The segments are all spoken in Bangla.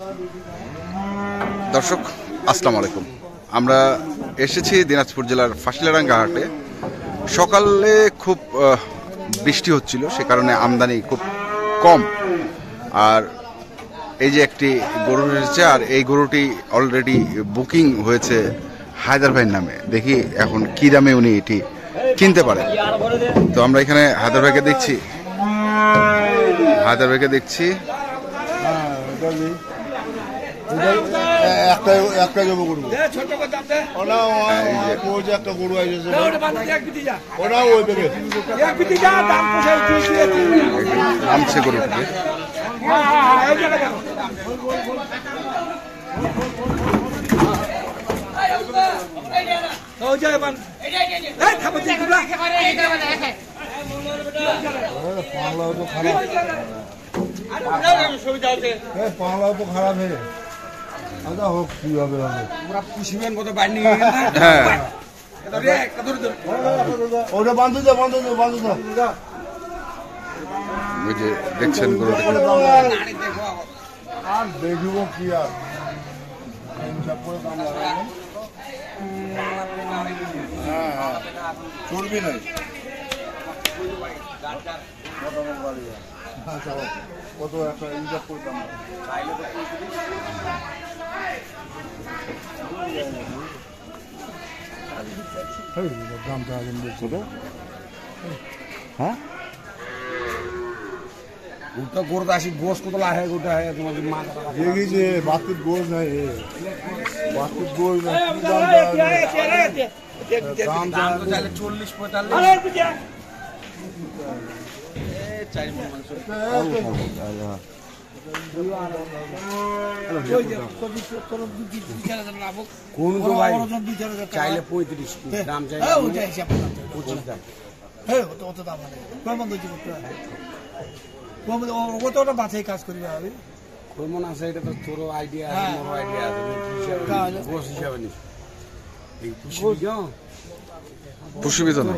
দর্শক আসসালামু আলাইকুম। আমরা এসেছি দিনাজপুর জেলার ফাঁসিলাডাঙ্গা হাটে। সকালে খুব বৃষ্টি হচ্ছিল, সে কারণে আমদানি খুব কম। আর এই যে একটি গরু এসেছে, আর এই গরুটি অলরেডি বুকিং হয়েছে হায়দার ভাইয়ের নামে। দেখি এখন কি দামে উনি এটি কিনতে পারেন। তো আমরা এখানে হায়দার ভাইকে দেখছি, একটা জব করবো একটা গরু নামছে গরুটিকে। পাংলাও তো খারাপ হয়ে আদা হোক কি হবে ওটা বান্ধ ওই যে দেখছেন গরুটাকে। আর দেখব কি আর চর্বি নাই কত একটা ইনজাপ করতাম দামটা হ্যাঁ গোটা গোর আসি গোস কতলা है গোটা है তোমাদের মা দেখি যে বাতির গোস নাই বাতির গোস নাই দাম দাম তো চাইলে 40-45 কোন তো ভাই চাইলে 35 দাম চাইলে 25 দাম ওটা বাছাই কাজ করি কেমন আছে এটা তো তোর আইডিয়া আছে, মোর আইডিয়া আছে, গোস হিসাবে নিস এই পুষ্পিত না,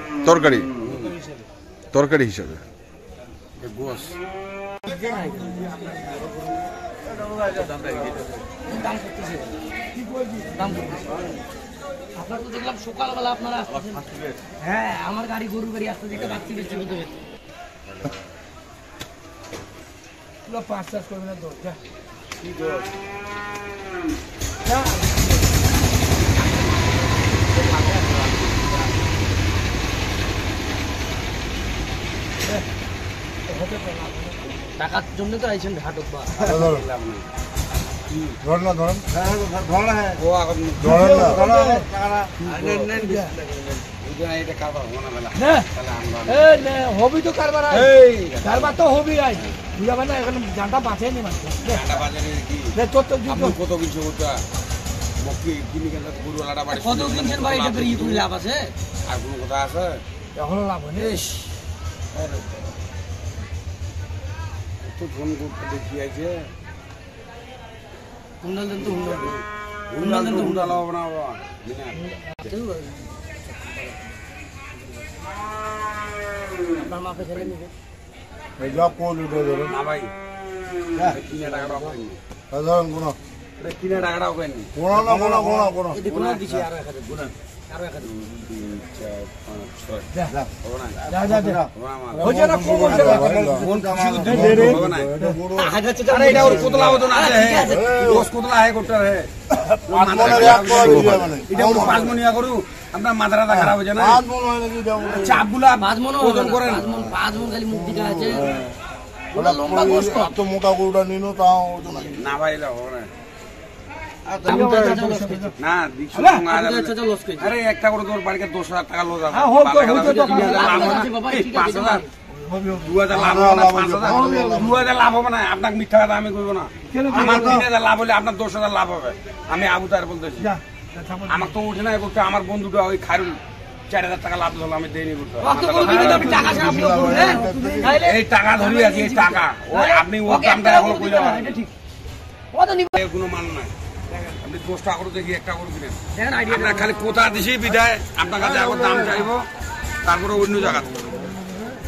তরকারি হিসাবে গোস আপনার তো দেখলাম সকালবেলা আপনারা হ্যাঁ আমার গাড়ি গরুর গাড়ি আসতে দেখে বাচ্চি বেশি হতে পাঁচ চাষ করবে না দৌড় টাকার জন্য তো আইছেন হাটক বা হবি তো কারবার তো হবি বুঝাবে না এখন জানটা বাঁচেনি কত কিছু কত কিনছেন ভাই এটা লাভ আছে আর কোনো কথা আছে এখনো লাভ হয়নি ফোন করতে দেখি আছে হুন্ডাল দেন তো হুন্ডাল হবে না আপনার মাকে ছেলে নিবে না ভাই কিনে টাকাটা পাইনি কিনে টাকাটাও পাইনি কোনো দিছি আরো এখানে গুণা আরো এখানে 2, 4, 5, 6 যা হইছে না কোন কোন খুশি হবে না আরে এটা ওর কতলা হতো না আছে দোষ কতলা है গোটা है এটা ওর 5 মনিয়া করু আপনার মাথাটা খারাপ হয়ে যায় না 5 মন হয় নাকি চাপগুলা 5 মন ওজন করেন 5 মন খালি মুখ দিকে আছে ওটা লম্বা গোশত এত মোটা গরুটা নিনো তাও না ভাই এটা হবে না না আরে একটা করে তোর বাড়িতে 10,000 টাকা লো যাবে 2,000 লাভ হবে না আপনাকে মিথ্যা কথা আমি করবো না আমার 3,000 লাভ হলে আপনার 10,000 লাভ হবে আমি আবু তার বলতেছি আমার তো উঠে না করতে আমার বন্ধুটা ওই খারুল 4,000 টাকা লাভ হলো আমি দেয়নি করতে এই টাকা ধরি আছে এই টাকা আপনি ওর দামটা এখন কই যাবেন কোনো মান নাই আপনি 10 টাকা করে দেখি একটা করে কিনেন আপনার খালি কোথা দিছি বিদায় আপনার কাছে আবার দাম চাইবো তারপরে অন্য জায়গা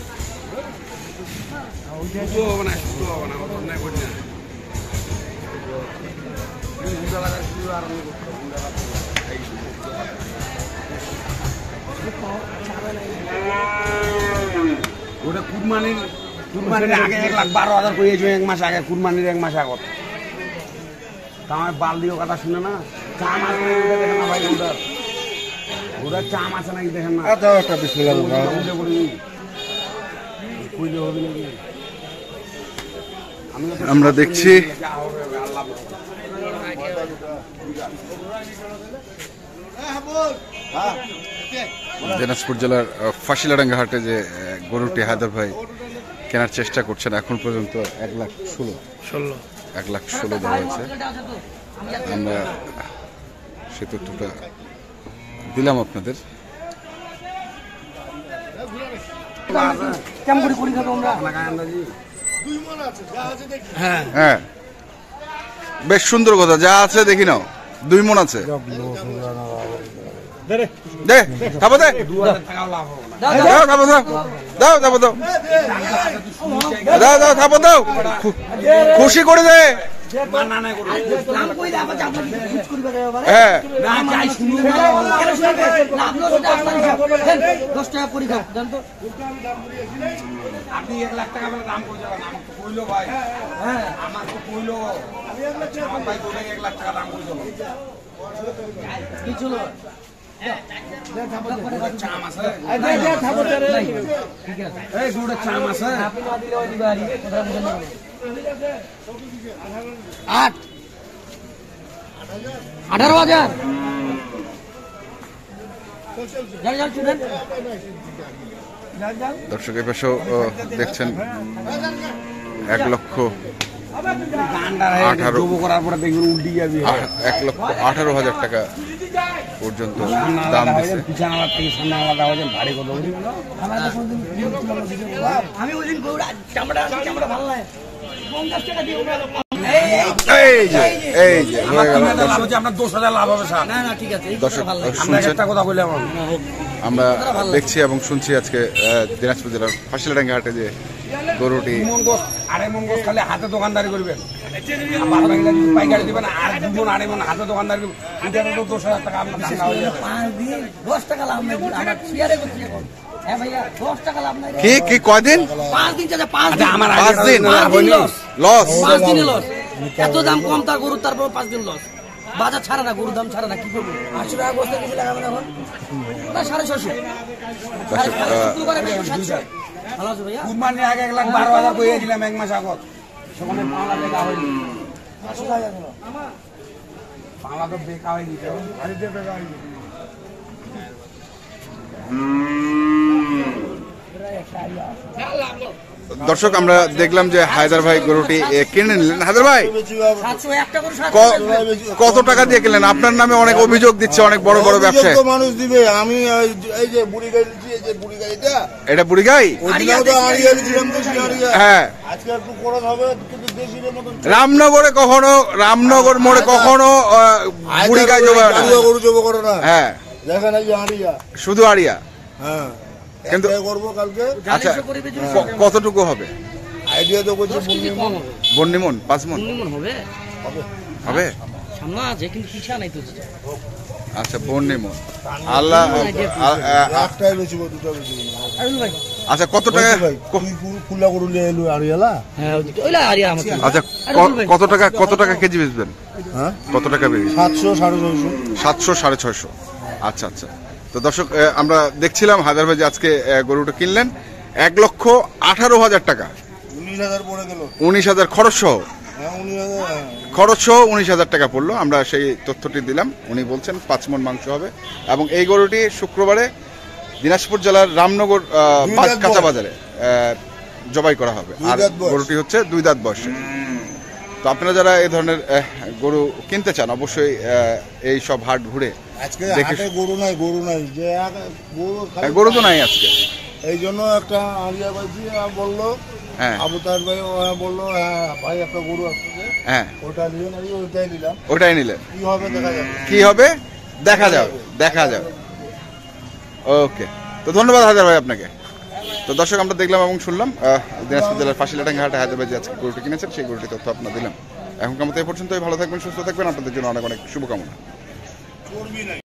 শুধু হবে না অন্যায় করি না ওটা কুরবানির আগে 1,12,000 করেছো, 1 মাস আগে, কুরবানির 1 মাস আগত। তা আমার বাল দিও কথা শুনে না, চাম আছে নাকি ওটা দেখেন না ভাই, ওটার চাম আছে নাকি দেখেন না। একটা বিসমিল্লাহ উঠে পড়ি কইলে হবে নাকি। আমরা দেখছি দিনাজপুর জেলার ফাঁসিলাডাঙ্গা হাটে যে গরুটি হায়দার ভাই কেনার চেষ্টা করছেন, এখন পর্যন্ত 1,16,000 দেওয়া হয়েছে। আমরা সে তথ্যটা দিলাম আপনাদের। হ্যাঁ, বেশ সুন্দর কথা, যা আছে দেখি নাও, 2 মণ আছে। দে থাপো, দে দাও, থাপো দাও, দাও থাপো দাও, দাও দাও থাপো দাও, খুশি করে দে। হ্যাঁ, আপনি 1 লাখ টাকা বলে দাম করে যাবেন, আমাকে কইলো ভাই, আমার তো কইলো আমার ভাই বলে 1 লাখ টাকা দাম করে যাবো। কি ছিল চাম আছে, এই দুটো চাম আছে, 18,000 দর্শক এ পাশেও দেখছেন 1,18,000 টাকা পর্যন্ত দাম দিচ্ছে। আমি ওই দিন চামড়া ভালো লাগে 50 টাকা দিয়ে এই যে হয়ে গেল। আপনার 10,000 লাভ হবে স্যার। না ঠিক আছে, দর্শক আপনাকে একটা কথা বললাম, আমরা দেখছি এবং শুনছি আজকে দিনাজপুর জেলার ফাঁসিলাডাঙ্গা হাটে যে গরুটি 2 মণ গোস, 2.5 মণ গোস খালি হাতে দোকানদারি করবেন, পাইকারি দিবেন, আর 2 মণ 2.5 মণ হাতে দোকানদারি করবেন, এটা তো 10,000 টাকা আপনার ধান্দা হয়ে যাবে। 5 দিন 10 টাকা লাভ নাই, আমার শেয়ারে করতে এখন। হ্যাঁ ভাইয়া, 10 টাকা লাভ নাই। কি কয়দিন? 5 দিন চাচা, 5 দিন। আমার 5 দিন লস, লস। 5 দিনে লস। এত দাম কম তার গরু, তারপর 5 দিন লস। বাজার ছাড়া না, গরুর দাম ছাড়া না, কি করবো? 800 টাকা বস্তা কিছু লাগাবেন এখন না, 650। ভালো আছে ভাইয়া? কুরবানির আগে 1,12,000 কইয়ে দিলাম 1 মাস আগত, সেখানে পাওয়া বেকা হয়নি, পাওয়া তো বেকা হয়নি, বাড়িতে বেকা হয়নি। দর্শক আমরা দেখলাম যে হায়দার ভাই গরুটি কিনে নিলেন। হায়দার ভাই 701 টাকা করে 700 কত টাকা দিয়ে কিনলেন? আপনার নামে অনেক অভিযোগ দিচ্ছে অনেক বড় বড় ব্যবসায়ী। মানুষ দিবে, আমি এই যে বুড়ি গাড়ি দিচ্ছি, এই যে বুড়ি গাড়িটা, এটা বুড়ি গাই? ওই দিনও তো আড়িয়া দিলাম, তো আড়িয়া। হ্যাঁ, আজকে একটু খরচ হবে, কিন্তু দেশির মতন রামনগর মোড়ে কখনো বুড়ি গাই জমা হয় না। আড়িয়া গরু জব করে না। হ্যাঁ, দেখেন এই যে আড়িয়া, শুধু আড়িয়া। হ্যাঁ কিন্তু কিন্তু করবো কালকে। আচ্ছা, কতটুকু হবে আইডিয়া তো করছি কম হবে। বন্নিমন? 5 মণ মন হবে, হবে? সামনে আছে কিন্তু পিছা নাই তো। আচ্ছা, বন্নিমন। আল্লাহ একটাই বেশিব, দুটো বেশিব না। আরে ভাই, আচ্ছা, কত টাকা? খুলা গরু নিয়ে এলো আড়িয়ালা। হ্যাঁ ওইলা আরিয়া আমার। আচ্ছা, কত টাকা কেজি বেচবেন? হ্যাঁ কত টাকা বেচবেন? 700 650। 700 650। আচ্ছা আচ্ছা। তো দর্শক আমরা দেখছিলাম হায়দার ভাই যে আজকে গরুটা কিনলেন 1,18,000 টাকা। 19,000 পড়ে গেল। 19,000 খরচ সহ? হ্যাঁ 19,000। খরচ সহ 19,000 টাকা পড়লো। আমরা সেই তথ্যটি দিলাম। উনি বলছেন 5 মণ মাংস হবে এবং এই গরুটি শুক্রবারে দিনাজপুর জেলার রামনগর কাঁচা বাজারে জবাই করা হবে। আর গরুটি হচ্ছে 2 দাঁত বয়সে। তো আপনারা যারা এই ধরনের গরু কিনতে চান অবশ্যই এই সব হাট ঘুরে আজকে দেখে। হাটে গরু নাই যে গরু তো নাই আজকে, এই জন্য একটা আড়িয়া ভাইজি বললো, হ্যাঁ আবু তাহের ভাই বললো, হ্যাঁ ভাই একটা গরু আসছে, হ্যাঁ ওটা নিয়ে আমি ওইটাই নিলাম। ওটাই নিলেন। কি হবে দেখা যাবে। কি হবে দেখা যাবে। ওকে, তো ধন্যবাদ হায়দার ভাই আপনাকে। তো দর্শক আমরা দেখলাম এবং শুনলাম দিনাজপুর জেলার ফাঁসিলাডাঙ্গা হাটে হায়দার ভাই যে আজকে গরুটি কিনেছেন সেই গরুটি তথ্য আপনারা দিলাম। এখনকার মতো এ পর্যন্তই। ভালো থাকবেন, সুস্থ থাকবেন, আপনাদের জন্য অনেক অনেক শুভকামনা।